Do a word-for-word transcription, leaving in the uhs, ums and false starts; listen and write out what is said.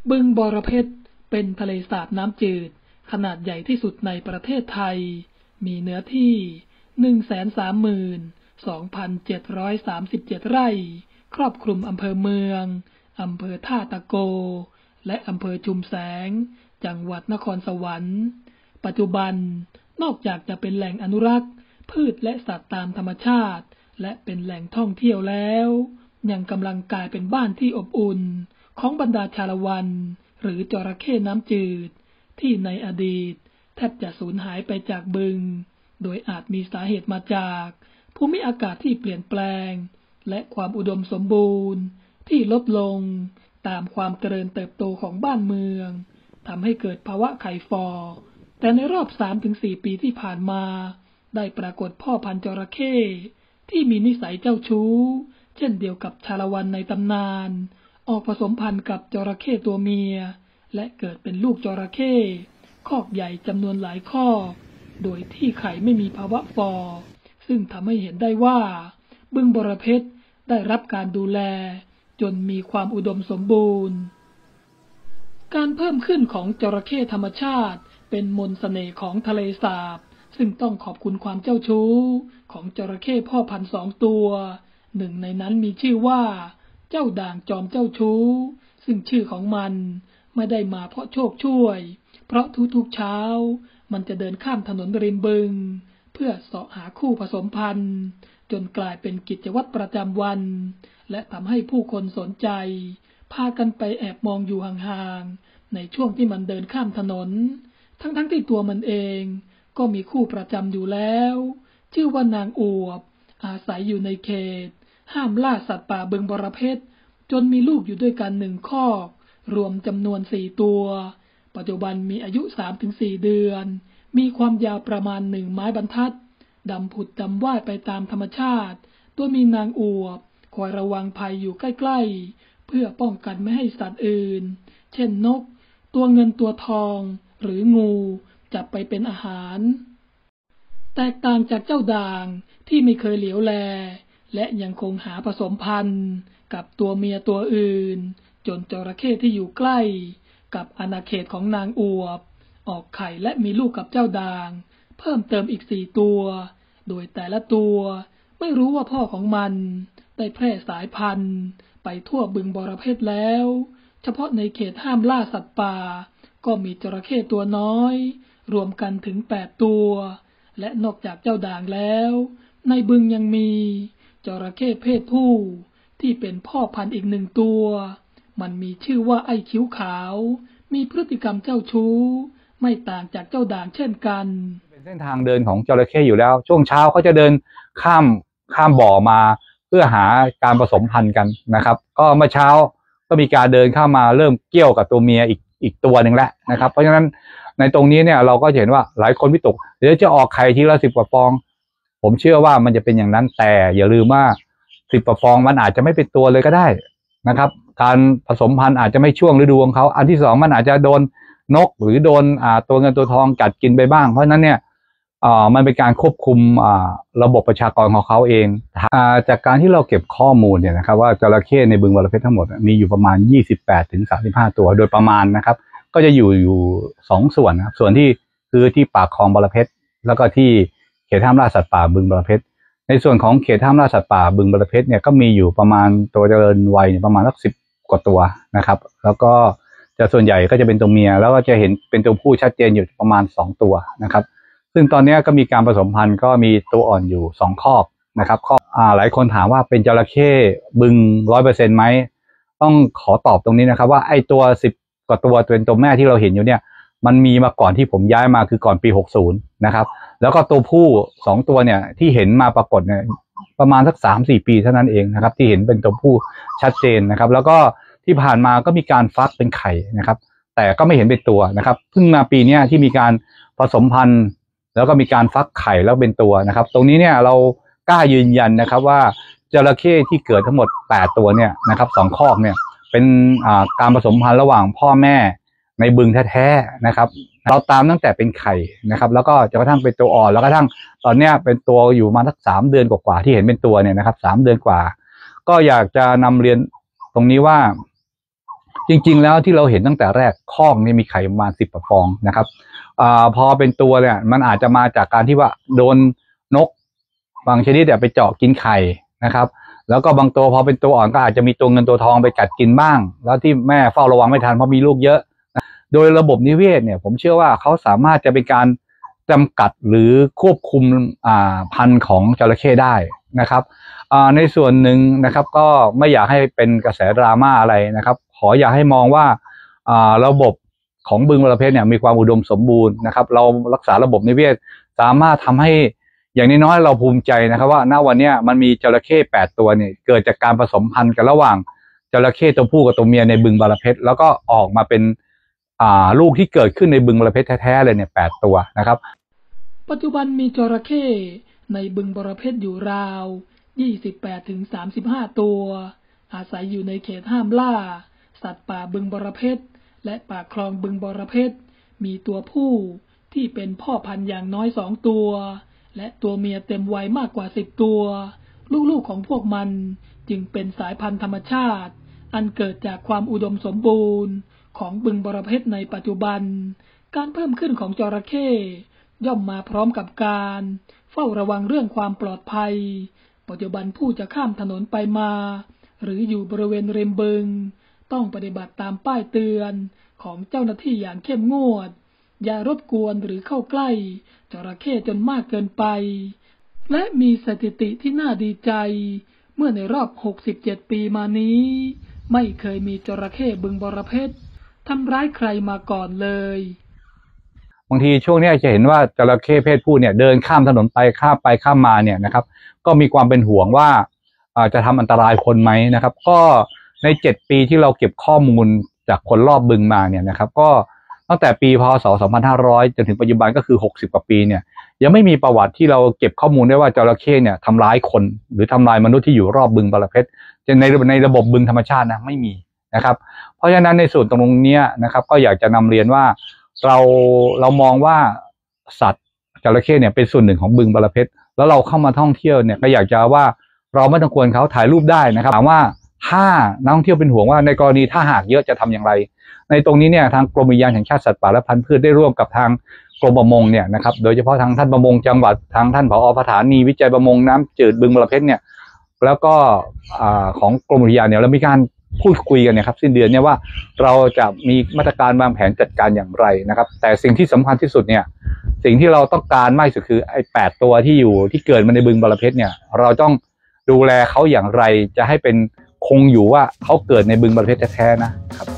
บึงบรเพชรเป็นทะเลสาบน้ำจืดขนาดใหญ่ที่สุดในประเทศไทยมีเนื้อที่ หนึ่งแสนสามหมื่นสองพันเจ็ดร้อยสามสิบเจ็ด ไร่ครอบคลุมอำเภอเมืองอำเภอท่าตะโกและอำเภอชุมแสงจังหวัดนครสวรรค์ปัจจุบันนอกจากจะเป็นแหล่งอนุรักษ์พืชและสัตว์ตามธรรมชาติและเป็นแหล่งท่องเที่ยวแล้วยังกำลังกลายเป็นบ้านที่อบอุ่นของบรรดาชาละวันหรือจระเข้น้ำจืดที่ในอดีตแทบจะสูญหายไปจากบึงโดยอาจมีสาเหตุมาจากภูมิอากาศที่เปลี่ยนแปลงและความอุดมสมบูรณ์ที่ลดลงตามความเจริญเติบโตของบ้านเมืองทำให้เกิดภาวะไข่ฟอแต่ในรอบ สามถึงสี่ ปีที่ผ่านมาได้ปรากฏพ่อพันธุ์จระเข้ที่มีนิสัยเจ้าชู้เช่นเดียวกับชาละวันในตำนานออกผสมพันธุ์กับจระเข้ตัวเมียและเกิดเป็นลูกจระเข้คอกใหญ่จำนวนหลายคอกโดยที่ไข่ไม่มีภาวะฟอซึ่งทำให้เห็นได้ว่าบึงบรเพชรได้รับการดูแลจนมีความอุดมสมบูรณ์การเพิ่มขึ้นของจระเข้ธรรมชาติเป็นมนต์เสน่ห์ของทะเลสาบซึ่งต้องขอบคุณความเจ้าชู้ของจระเข้พ่อพันธุ์สองตัวหนึ่งในนั้นมีชื่อว่าเจ้าด่างจอมเจ้าชู้ซึ่งชื่อของมันไม่ได้มาเพราะโชคช่วยเพราะทุกๆเช้ามันจะเดินข้ามถนนริมบึงเพื่อเสาะหาคู่ผสมพันธุ์จนกลายเป็นกิจวัตรประจำวันและทำให้ผู้คนสนใจพากันไปแอบมองอยู่ห่างๆในช่วงที่มันเดินข้ามถนนทั้งๆที่ตัวมันเองก็มีคู่ประจำอยู่แล้วชื่อว่านางอวบอาศัยอยู่ในเขตห้ามล่าสัตว์ป่าบึงบรเพชรจนมีลูกอยู่ด้วยกันหนึ่งคอกรวมจำนวนสี่ตัวปัจจุบันมีอายุ สามถึงสี่ เดือนมีความยาวประมาณหนึ่งไม้บรรทัดดำผุดดำว่ายไปตามธรรมชาติโดยมีนางอวบคอยระวังภัยอยู่ใกล้ๆเพื่อป้องกันไม่ให้สัตว์อื่นเช่นนกตัวเงินตัวทองหรืองูจับไปเป็นอาหารแตกต่างจากเจ้าด่างที่ไม่เคยเหลียวแลและยังคงหาผสมพันธุ์กับตัวเมียตัวอื่นจนจระเข้ที่อยู่ใกล้กับอาณาเขตของนางอวบออกไข่และมีลูกกับเจ้าด่างเพิ่มเติมอีกสี่ตัวโดยแต่ละตัวไม่รู้ว่าพ่อของมันได้แพร่สายพันธุ์ไปทั่วบึงบรเพชรแล้วเฉพาะในเขตห้ามล่าสัตว์ป่าก็มีจระเข้ตัวน้อยรวมกันถึงแปดตัวและนอกจากเจ้าด่างแล้วในบึงยังมีจระเข้เพศผู้ที่เป็นพ่อพันธุ์อีกหนึ่งตัวมันมีชื่อว่าไอ้คิ้วขาวมีพฤติกรรมเจ้าชู้ไม่ต่างจากเจ้าด่างเช่นกันเป็นเส้นทางเดินของจระเข้อยู่แล้วช่วงเช้าเขาจะเดินข้ามข้ามบ่อมาเพื่อหาการผสมพันธุ์กันนะครับก็เมื่อเช้าก็มีการเดินเข้ามาเริ่มเกี่ยวกับตัวเมียอีกอีกตัวหนึ่งแล้วนะครับเพราะฉะนั้นในตรงนี้เนี่ยเราก็เห็นว่าหลายคนวิตกเดี๋ยวจะออกไข่ทีละสิบกว่าฟองผมเชื่อว่ามันจะเป็นอย่างนั้นแต่อย่าลืมว่าสิบกว่าฟองมันอาจจะไม่เป็นตัวเลยก็ได้นะครับการผสมพันธุ์อาจจะไม่ช่วงฤดูของเขาอันที่สองมันอาจจะโดนนกหรือโดนอ่าตัวเงินตัวทองกัดกินไปบ้างเพราะฉะนั้นเนี่ยอ่ามันเป็นการควบคุมอ่าระบบประชากรของเขาเองอ่าจากการที่เราเก็บข้อมูลเนี่ยนะครับว่าจระเข้ในบึงบรเพชรทั้งหมดมีอยู่ประมาณ ยี่สิบแปดถึงสามสิบห้า ตัวโดยประมาณนะครับก็จะอยู่อยู่สองส่วนนะครับส่วนที่คือที่ปากคลองบรเพชรแล้วก็ที่เขตห้ามล่าสัตว์ป่าบึงบรเพชรในส่วนของเขตห้ามล่าสัตว์ป่าบึงบรเพชรเนี่ยก็มีอยู่ประมาณตัวเจริญวัยประมาณสักสิบกว่าตัวนะครับแล้วก็จะส่วนใหญ่ก็จะเป็นตัวเมียแล้วก็จะเห็นเป็นตัวผู้ชัดเจนอยู่ประมาณสองตัวนะครับซึ่งตอนนี้ก็มีการผสมพันธุ์ก็มีตัวอ่อนอยู่สองคอกนะครับคอกอ่าหลายคนถามว่าเป็นจระเข้บึง ร้อยเปอร์เซ็นต์ ไหมต้องขอตอบตรงนี้นะครับว่าไอ้ตัวสิบกว่าตัวเป็นตัวแม่ที่เราเห็นอยู่เนี่ยมันมีมาก่อนที่ผมย้ายมาคือก่อนปีหกสิบนะครับแล้วก็ตัวผู้สองตัวเนี่ยที่เห็นมาปรากฏเนี่ยประมาณสัก สามถึงสี่ ปีเท่านั้นเองนะครับที่เห็นเป็นตัวผู้ชัดเจนนะครับแล้วก็ที่ผ่านมาก็มีการฟักเป็นไข่นะครับแต่ก็ไม่เห็นเป็นตัวนะครับเพิ่งมาปีนี้ที่มีการผสมพันธุ์แล้วก็มีการฟักไข่แล้วเป็นตัวนะครับตรงนี้เนี่ยเรากล้ายืนยันนะครับว่าจระเข้ที่เกิดทั้งหมดแปดตัวเนี่ยนะครับสองคอกเนี่ยเป็นการผสมพันธุ์ระหว่างพ่อแม่ในบึงแท้ๆนะครับเราตามตั้งแต่เป็นไข่นะครับแล้วก็จนกระทั่งเป็นตัวอ่อนแล้วกระทั่งตอนเนี้ยเป็นตัวอยู่มาสักสามเดือนกว่าๆที่เห็นเป็นตัวเนี่ยนะครับสามเดือนกว่าก็อยากจะนำเรียนตรงนี้ว่าจริงๆแล้วที่เราเห็นตั้งแต่แรกคอกนี่มีไข่ประมาณสิบฟองนะครับอ่าพอเป็นตัวเนี่ยมันอาจจะมาจากการที่ว่าโดนนกบางชนิดเนี่ยไปเจาะกินไข่นะครับแล้วก็บางตัวพอเป็นตัวอ่อนก็อาจจะมีตัวเงินตัวทองไปกัดกินบ้างแล้วที่แม่เฝ้าระวังไม่ทันเพราะมีลูกเยอะโดยระบบนิเวศเนี่ยผมเชื่อว่าเขาสามารถจะเป็นการจำกัดหรือควบคุมอ่าพันธุ์ของจระเข้ได้นะครับอ่าในส่วนหนึ่งนะครับก็ไม่อยากให้เป็นกระแสดราม่าอะไรนะครับขออยากให้มองว่าอ่าระบบของบึงบรเพชรเนี่ยมีความอุดมสมบูรณ์นะครับเรารักษาระบบนิเวศสามารถทำให้อย่างน้อยๆเราภูมิใจนะครับว่าณวันนี้มันมีจระเข้แปดตัวเนี่ยเกิดจากการผสมพันธุ์กันระหว่างจระเข้ตัวผู้กับตัวเมียในบึงบรเพชรแล้วก็ออกมาเป็นอ่าลูกที่เกิดขึ้นในบึงบรเพชรแท้ๆเลยเนี่ยแปดตัวนะครับปัจจุบันมีจระเข้ในบึงบรเพชรอยู่ราว ยี่สิบแปดถึงสามสิบห้า ตัวอาศัยอยู่ในเขตห้ามล่าสัตว์ป่าบึงบรเพชรและปากคลองบึงบรเพชรมีตัวผู้ที่เป็นพ่อพันธุ์อย่างน้อยสองตัวและตัวเมียเต็มวัยมากกว่าสิบตัวลูกๆของพวกมันจึงเป็นสายพันธุ์ธรรมชาติอันเกิดจากความอุดมสมบูรณ์ของบึงบรเพชรในปัจจุบันการเพิ่มขึ้นของจระเข้ย่อมมาพร้อมกับการเฝ้าระวังเรื่องความปลอดภัยปัจจุบันผู้จะข้ามถนนไปมาหรืออยู่บริเวณริมบึงต้องปฏิบัติตามป้ายเตือนของเจ้าหน้าที่อย่างเข้มงวดอย่ารบกวนหรือเข้าใกล้จระเข้จนมากเกินไปและมีสถิติที่น่าดีใจเมื่อในรอบหกสิบเจ็ดปีมานี้ไม่เคยมีจระเข้บึงบรเพชรทำร้ายใครมาก่อนเลยบางทีช่วงนี้จะเห็นว่าจระเข้เพศผู้เนี่ยเดินข้ามถนนไปข้ามไปข้ามมาเนี่ยนะครับก็มีความเป็นห่วงว่าจะทำอันตรายคนไหมนะครับก็ในเจ็ดปีที่เราเก็บข้อมูลจากคนรอบบึงมาเนี่ยนะครับก็ตั้งแต่ปีพ.ศ. สองพันห้าร้อยจนถึงปัจจุบันก็คือหกสิบกว่าปีเนี่ยยังไม่มีประวัติที่เราเก็บข้อมูลได้ว่าจระเข้เนี่ยทำร้ายคนหรือทำลายมนุษย์ที่อยู่รอบบึงบรเพชรในในระบบบึงธรรมชาตินะไม่มีนะครับเพราะฉะนั้นในส่วนตรงนี้นะครับก็อยากจะนำเรียนว่าเราเรามองว่าสัตว์จระเข้เนี่ยเป็นส่วนหนึ่งของบึงบรเพชรแล้วเราเข้ามาท่องเที่ยวเนี่ยก็อยากจะว่าเราไม่ต้องควรเขาถ่ายรูปได้นะครับถามว่าถ้านักท่องเที่ยวเป็นห่วงว่าในกรณีถ้าหากเยอะจะทำอย่างไรในตรงนี้เนี่ยทางกรมอุทยานแห่งชาติสัตว์ป่าและพันธุ์พืชได้ร่วมกับทางกรมประมงเนี่ยนะครับโดยเฉพาะทางท่านประมงจังหวัดทางท่านผอ.สถานีวิจัยประมงน้ำจืดบึงบรเพชรเนี่ยแล้วก็ของกรมอุทยานเนี่ยเรามีการพูดคุยกันเนี่ยครับสิ้นเดือนเนี่ยว่าเราจะมีมาตรการวางแผนจัดการอย่างไรนะครับแต่สิ่งที่สำคัญที่สุดเนี่ยสิ่งที่เราต้องการมากที่สุดคือไอ้แปดตัวที่อยู่ที่เกิดมาในบึงบรเพชรเนี่ยเราต้องดูแลเขาอย่างไรจะให้เป็นคงอยู่ว่าเขาเกิดในบึงบรเพชรแท้ๆนะครับ